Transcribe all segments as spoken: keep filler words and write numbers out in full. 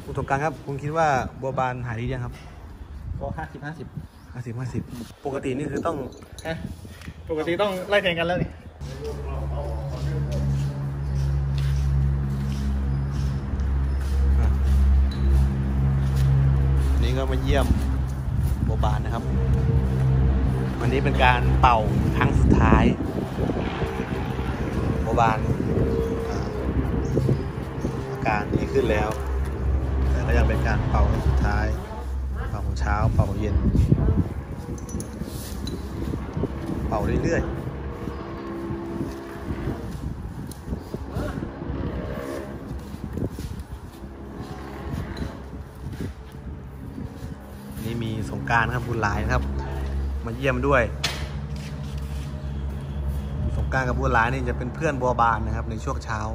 คุณสงกรานต์ครับคุณคิดว่าบัวบานหายดียังครับก็ห้าสิบห้าสิบห้าสิบห้าสิบปกตินี่คือต้องปกติต้องไล่แข่งกันแล้วนี่นี่ก็มาเยี่ยมบัวบานนะครับวันนี้เป็นการเป่าครั้งสุดท้ายบัวบานอาการดีขึ้นแล้วแต่ก็ยังเป็นการเป่าครั้งสุดท้ายเป่าเช้าเป่าเย็นเป่าเรื่อยๆนี่มีสงกรานต์ครับบุญหลายนะครับมาเยี่ยมด้วยสงกรานต์กับบุญหลายนี่จะเป็นเพื่อนบัวบานนะครับในช่วงเช้า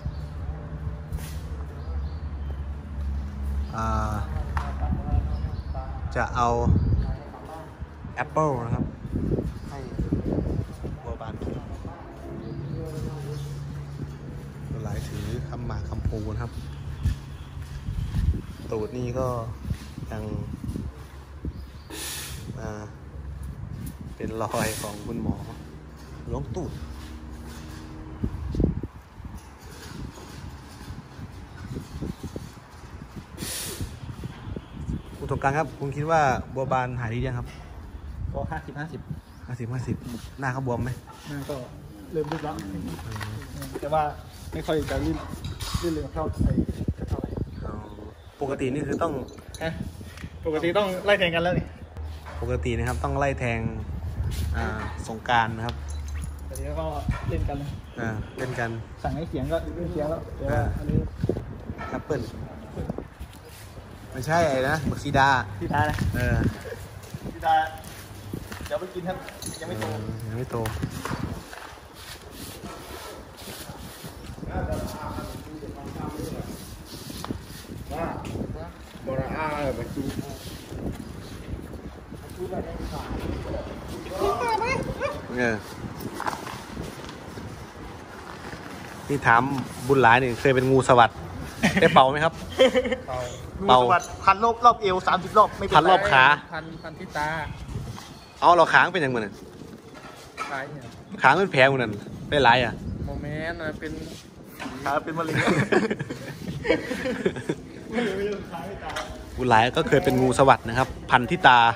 จะเอาแอปเปิลนะครับให้บัวบานกินบุญหลายถือคำหมากคำพูนะครับตูดนี่ก็ยังเป็นรอยของคุณหมอล้วงตูดคุณสงกรานต์ครับคุณคิดว่าบัวบานหายดียังครับก็ห้าสิบห้าสิบห้าสิบห้าสิบหน้าเขาบวมไหมหน้าก็เริ่มรุดแล้วแต่ว่าไม่ค่อยจะลื่นลื่นเลยเท่าไอ้เท่าไหร่ปกตินี่คือต้องปกติต้องไล่แข่งกันแล้วนี่ปกตินะครับต้องไล่แทงสงกรานต์นะครับแต่นี้ก็เล่นกันเลยเล่นกันสั่งให้เขียงก็เขียงแล้วแต่ว่าอันนี้แอปเปิ้ลไม่ใช่ไอ้นะบักซีดาซีดานะเออซีดาเดี๋ยวไปกินครับยังไม่โตยังไม่โตว่าบราอาบัจูเออนี่ถามบุญหลายนี่เคยเป็นงูสวัสด์ได้เป่าไหมครับเป่างูสวัสด์พันรอบรอบเอวสามสิบรอบไม่พันรอบขาพันพันที่ตาเอาเราค้างเป็นยังไงเนี่ยค้างเป็นแผลมันนั่นได้หลายอ่ะโมเมนต์เป็นขาเป็นมะเร็งบุญหลายก็เคยเป็นงูสวัสด์นะครับพันที่ตา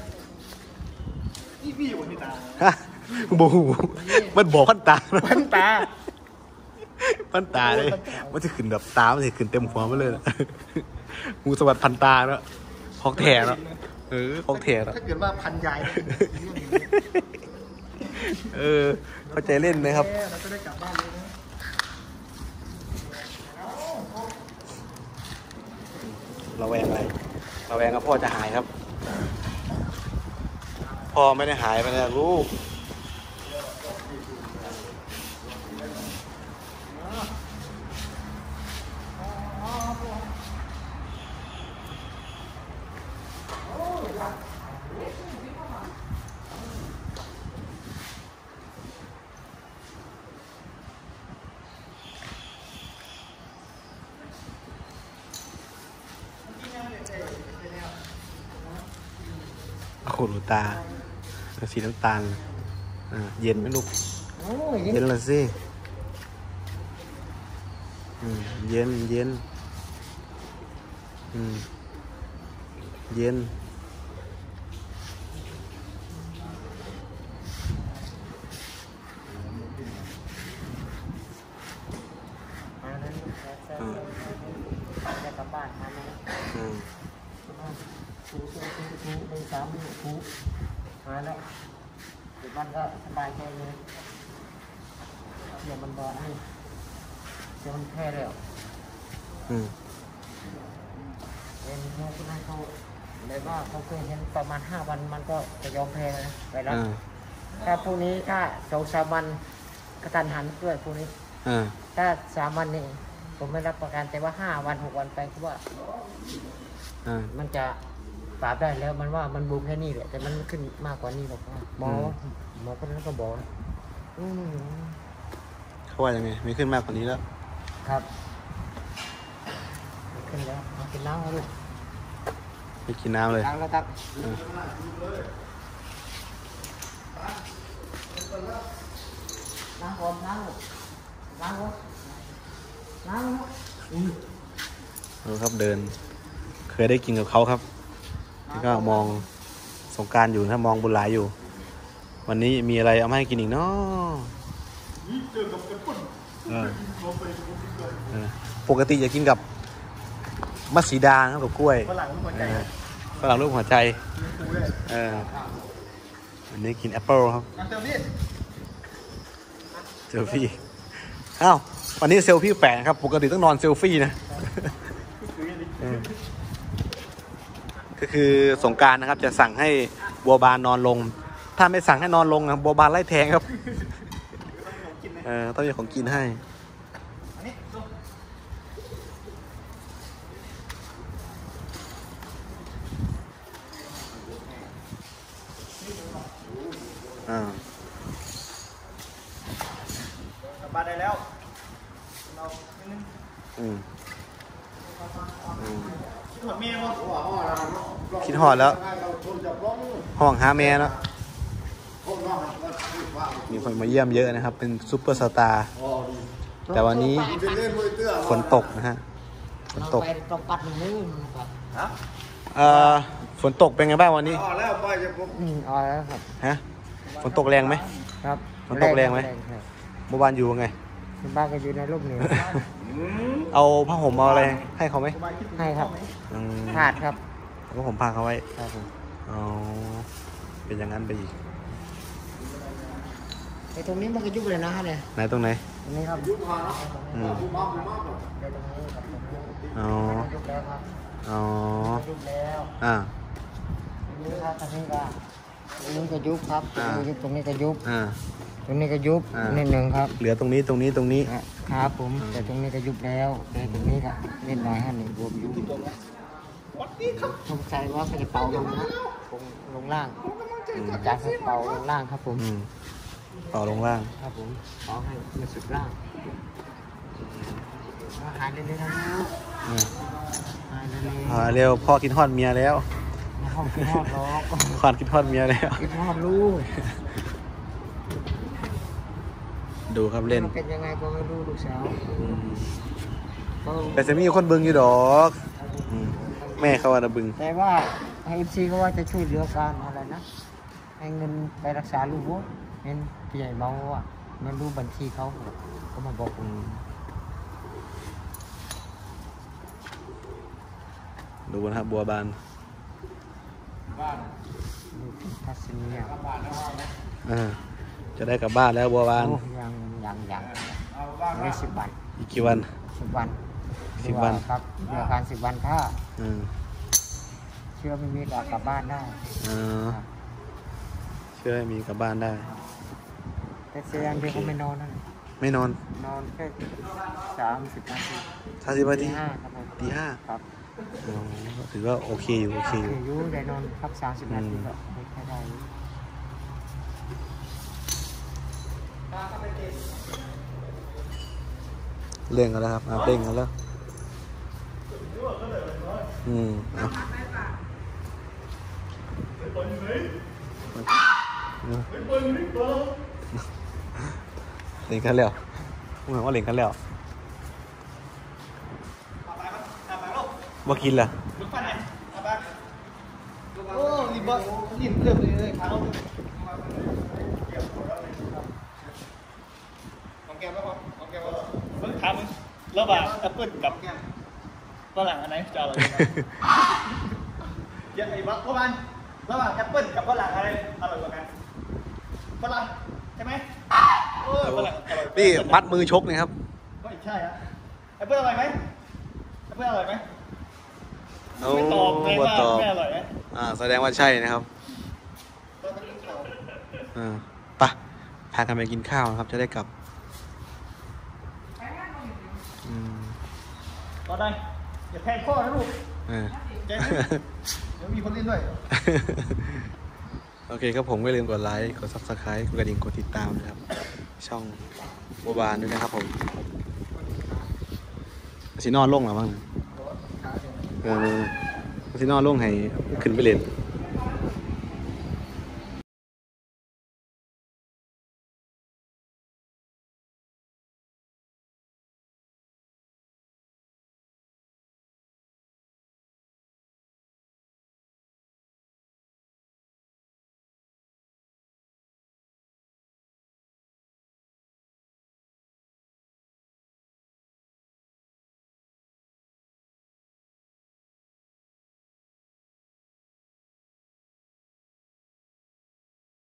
อีพี่อยู่ที่ตาฮะบูมันบอกพันตาพันตาพันตาเลยมันจะขึ้นแบบตามันจะขึ้นเต็มหัวมาเลยงูสวัสดิ์พันตาแล้วฮอกแถแล้วเออฮอกแถแล้วถ้าเกิดว่าพันใหญ่เออเข้าใจเล่นนะครับเราจะได้กลับบ้านเลยนะเราแวงอะไรเราแวงกับพ่อจะหายครับพ่อไม่ได้หายไปนะลูกโอ้โหตาสีน้ำตาลเย็นไหมลูกเย็นละสิเย็นเย็นเย็นจะกลับบ้านมาไหมทูทูทูทูหนึ่งสามหนึ่งทูมาแล้วเดี๋ยวมันก็สบายใจเลยเดี๋ยวมันบอลนี่เดี๋ยวมันแพ้แล้วอืมเป็นแค่ที่นั่นเขาเลยว่าเขาเคยเห็นประมาณห้าวันมันก็จะยอมแพ้นะไปแล้วถ้าพวกนี้ถ้าสองสามวันกระตันหันด้วยพวกนี้ถ้าสามวันนี่ผมไม่รับประกันแต่ว่าห้าวันหกวันไปคือว่ามันจะปราบได้แล้วมันว่ามันบูมแค่นี้แหละแต่มันขึ้นมากกว่านี้หรอกหมอหมอคนนั้นก็บอกเขาว่ายังไงไม่ขึ้นมากกว่านี้แล้วครับขึ้นแล้วมากินน้ำครับลูกไปกินน้ำเลยล้างแล้วครับล้างก่อนล้างลูกล้างก่อนล้างลูกอืมดูครับเดิน เคยได้กินกับเขาครับที่ก็มองสงกรานต์อยู่ถ้ามองบุญหลายอยู่ วันนี้มีอะไรเอามาให้กินอีกเนาะเออเออปกติจะกินกับมัสสีดาครับกับกล้วยฝรั่งรูปหัวใจฝรั่งรูปหัวใจเออวันนี้กินแอปเปิลครับเซลฟี่อ้าววันนี้เซลฟี่แปลกครับปกติต้องนอนเซลฟี่นะก็คือสงกรานต์นะครับจะสั่งให้บัวบานนอนลงถ้าไม่สั่งให้นอนลงนะบัวบานไล่แทงครับเออต้องมีของกินให้อ่าบานได้แล้วอืมอืมหัวเมียมั้งคิดหอดแล้วห้องหาแม่เนาะมีคนมาเยี่ยมเยอะนะครับ เป็นซุปเปอร์สตาร์แต่วันนี้ฝนตกนะฮะฝนตกไปตรงปัดหนึ่งมือครับเอ่อฝนตกเป็นไงบ้างวันนี้อืมเอาแล้วครับฮะฝนตกแรงไหมครับฝนตกแรงไหมครับเมื่อวานอยู่ไงคุณบ้านก็อยู่ในรูปนี้เอาผ้าห่มเอาอะไรให้เขาไหมให้ครับอืมขาดครับเอาผ้าห่มพาเขาไว้ครับผมอ๋อเป็นอย่างนั้นไปอีกไอ้ตรงนี้มันก็ยุบเลยนะฮะเนี่ยไหนตรงไหนตรงนี้ครับอืมเดี๋ยวตรงนี้ครับตรงนี้อ๋อยุบแล้วครับอ๋อยุบแล้วอ่าตรงนี้ครับตรงนี้ก็ตรงนี้ก็ยุบครับตรงอ่านี้ยุบตรงนี้ก็ยุบอ่าตรงนี้ก็ยุบอ่านินิดหนึ่งครับเหลือตรงนี้ตรงนี้ตรงนี้อ่ะครับผมแต่ตรงนี้ก็ยุบแล้วแต่ตรงนี้ก็นิดหน่อยฮะนี่บวมยุบผมใส่ว่าจะเป่าลงนะลงลงล่างจากให้เป่าลงล่างครับผมอืมต่อลงล่างครับผมเป่าให้มันสุดล่างหายเลยๆนะอืมหายเลยอ่าเร็วพ่อกินทอดเมียแล้วๆห้องกินฮอดล้อกพ่อกินทอดเมียแล้วกินฮอดลูกดูครับเล่นมันเป็นยังไงก็ไม่รู้ลูกสาวอืมก็แต่จะมีคนบึงอยู่ดอกอืมแม่เขาว่านะบึงแต่ว่าไอเอฟซีก็ว่าจะช่วยเหลือการอะไรนะให้เงินไปรักษาลูกวัวเห็นพี่ใหญ่เมาว่ามันรู้บัญชีเขาก็มาบอกผมดูนะครับบัวบานลูกทัศนียอ่าจะได้กลับบ้านแล้วบัวบานโอ้ยังยังยังไม่สิบวันอีกกี่วันสิบวันสิบวันครับมีอาการสิบวันถ้าอืมเชื่อไม่มีก็กลับบ้านได้อ่าเชื่อให้มีกลับบ้านได้แต่เสียงเดียวเขาไม่นอนนั่นไม่นอนนอนแค่สามสิบนาทีสามสิบนาตีทีห้าครับผมตีห้าครับอ๋อถือว่าโอเคอยู่โอเคอยู่คืออยูได้นอนครับสามสิบนาทีอืมก็ไม่ค่อยได้อยู่เร่งกันแล้วครับอ่ะเร่งกันแล้วอืมเอาเล่นกันแล้วมึงเห็นว่าเล่นกันแล้วว่ากินล่ะโอ้รีบรีบเริ่มเลยขาลงของแกแล้วของแกแล้วมึงถามมึงระหว่างแอปเปิ้ลกับฝรั่งอันไหนจะอร่อยกว่ากันอย่าไอ้บักประมาณระหว่างแอปเปิ้ลกับฝรั่งอะไรอร่อยกว่ากันฝรั่งใช่ไหมเออฝรั่งอร่อยกว่านี่มัดมือชกนะครับไม่ใช่ฮะแอปเปิ้ลอร่อยไหมแอปเปิ้ลอร่อยไหมโอ้ไม่ตอบไงบ่ว่าตอบไม่อร่อยไหมอ่าแสดงว่าใช่นะครับอ่าไปพากันไปกินข้าวนะครับ จะได้กลับอืมก็ได้อย่าแทงข้อนะลูกอ่าเจ๊ไหม เดี๋ยวมีคนเล่นด้วยโอเคครับผมก็อย่าลืมกดไลค์ กด ซับสไครบ์ กดกระดิ่ง กดติดตามนะครับ ช่องบัวบานด้วยนะครับผมสีนอนลงหรือบ้างครับเออซินอนลงให้ขึ้นไปเล่น